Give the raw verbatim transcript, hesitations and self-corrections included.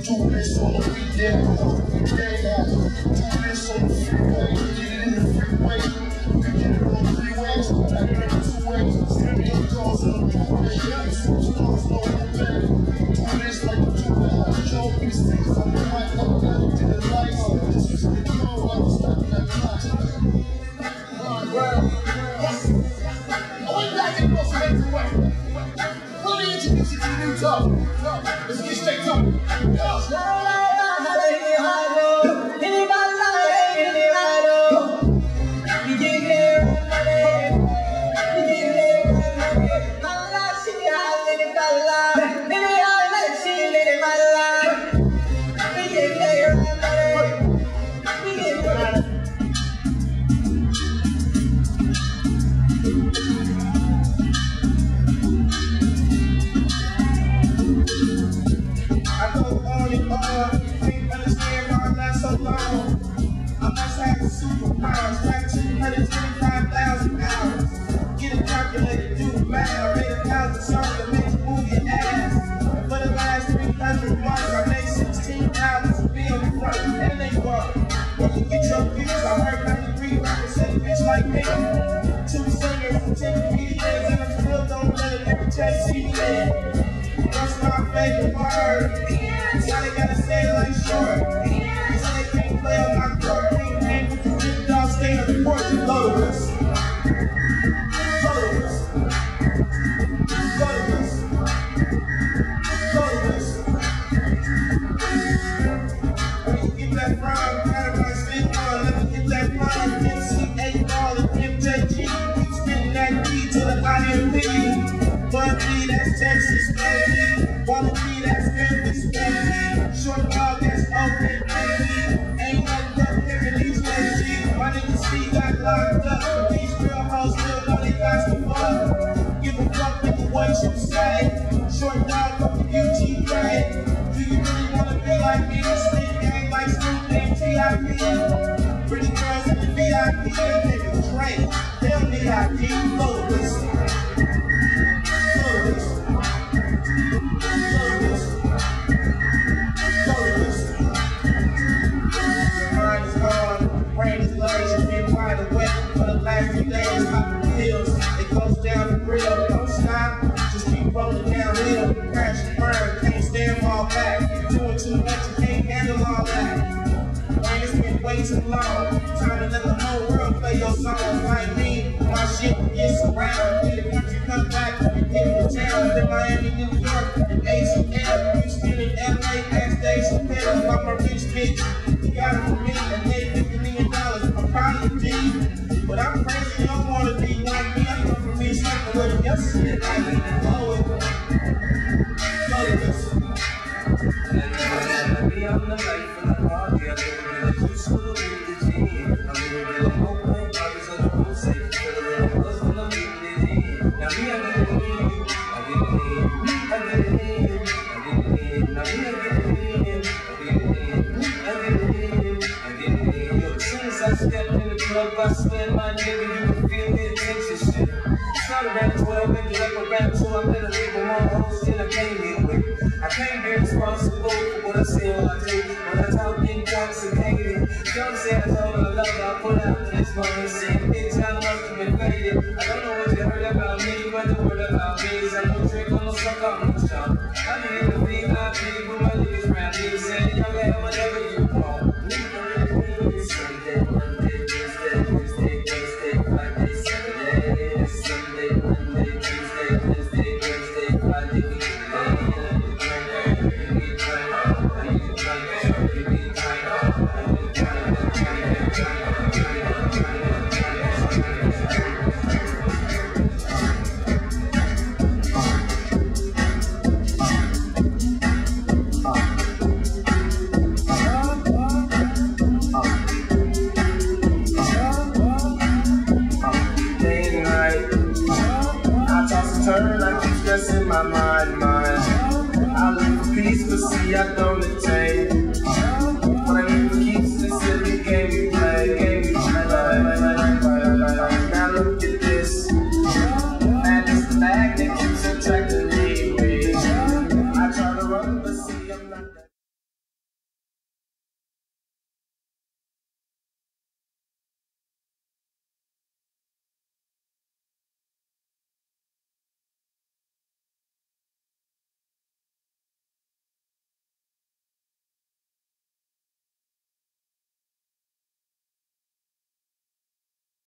Do this on the weekend, weekday out. Do this on the freeway, get it in the freeway. We get it on the freeways, I get it two ways. Stereo calls on the freeway, switch cars, no way. Do this like a two hour show, we stay on the mic, I'm not to the lights. This is the code, I'm stuck that clock. I went back and forth from everywhere. Let me introduce you to the new talk. Let's get straight to it. Superpowers, like two hundred twenty-five thousand hours. Get a calculator, do the math. I made a thousand songs that make you move your ass. For the last three hundred months, I made sixteen albums to be on the front, and they work. When you get your views, I heard ninety-three represent a bitch like me. Two singers, ten comedians, and I still don't let it ever take C D in. What's my favorite word? Now they gotta say it like short. So they can't play on my court. Stay on the porch and go to us. Go to us. Go to us. Go to us. When you get that from, Paradise Big on, let me get that from. M C eight ball and M J G. Keep spinning that beat to the I M P. One B, that's Texas, baby. One B, that's Memphis, baby. Short dog, that's open, baby. Ain't nothing left here in these ladies. My niggas see got locked up. These real hoes still know they got some fuck. Give a fuck with what you say. Short dog from the U G K. Do you really wanna be like me? Spit gang like Snoop and T I P. Pretty girls in the V I P. Niggas Drake. They don't need I D. Lotus. Lotus. Lotus. Lotus. Mine is gone. Rain is low. She's been wide awake for the last few days. Popping pills. It goes down the grill. Don't stop. Just keep rolling downhill. Crash and burn. Can't stand fall back. Doing too much. You can't handle all that. Man, it's been way too long. Time to let the whole world play your songs like me. My shit gets around. Get it once you come back. You get the town. In Miami, New York, and A C L. Houston and L A. Backstage and Paris. I'm a rich bitch. You got it for me. And they fifty million dollars. I'm proud of you. But I'm crazy. You don't want to be like me. I come from me. Something with your shit like me. Blow it. Blow it. I'm the life of the party. I'm living in the school with the G. I'm living in the open parties on the road safe. I'm living in the in. Now me, I get it in. I get it in. I get it in. I get it in. Now me, I get it in. I get it in. I get it in. I get it in. Yo, as soon as I step in the club, I spend my nigga. You can feel the attention shit. It's not around twelve inches up around two. I'm better leave with one host than I came here with. I can't be responsible for what I say or I do. When I talk intoxicated, don't say I told her I love her. I put out this morning saying, bitch, I must have been faded. I don't know what you heard about me, but the word about me is I don't drink, I don't suck, I'm no shop. I be in the V I P with my niggas round here saying, young man, whatever you want. Sunday, Monday, Tuesday, Wednesday, Thursday, Friday, Saturday, Sunday, Monday, Tuesday, Wednesday, Thursday, Friday. Turn, I keep stressing my mind, mind. I look for peace, but see, I don't.